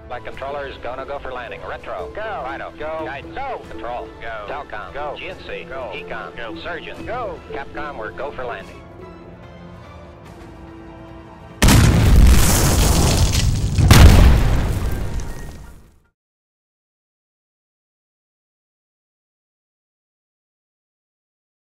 Flight controllers, go for landing. Retro. Go. Fido. Go. Guidance. Go. Control. Go. Telcom. Go. GNC. Go. Ecom. Go. Surgeon. Go. Capcom, we're go for landing.